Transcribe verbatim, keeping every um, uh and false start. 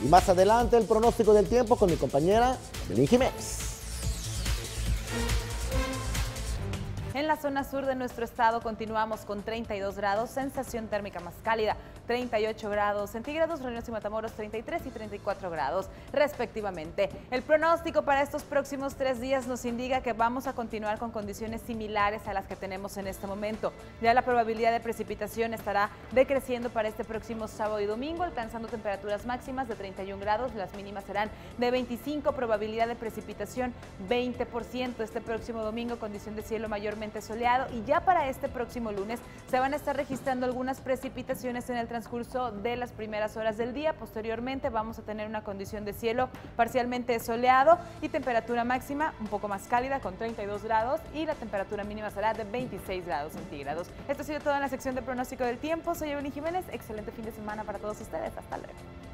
Y más adelante el pronóstico del tiempo con mi compañera Evelyn Jiménez. En la zona sur de nuestro estado continuamos con treinta y dos grados, sensación térmica más cálida, treinta y ocho grados centígrados, Reynosa y Matamoros treinta y tres y treinta y cuatro grados respectivamente. El pronóstico para estos próximos tres días nos indica que vamos a continuar con condiciones similares a las que tenemos en este momento. Ya la probabilidad de precipitación estará decreciendo para este próximo sábado y domingo, alcanzando temperaturas máximas de treinta y un grados, las mínimas serán de veinticinco, probabilidad de precipitación veinte por ciento. Este próximo domingo condición de cielo mayormente soleado y ya para este próximo lunes se van a estar registrando algunas precipitaciones en el transcurso de las primeras horas del día. Posteriormente vamos a tener una condición de cielo parcialmente soleado y temperatura máxima un poco más cálida con treinta y dos grados y la temperatura mínima será de veintiséis grados centígrados. Esto ha sido todo en la sección de pronóstico del tiempo. Soy Evelyn Jiménez. Excelente fin de semana para todos ustedes. Hasta luego.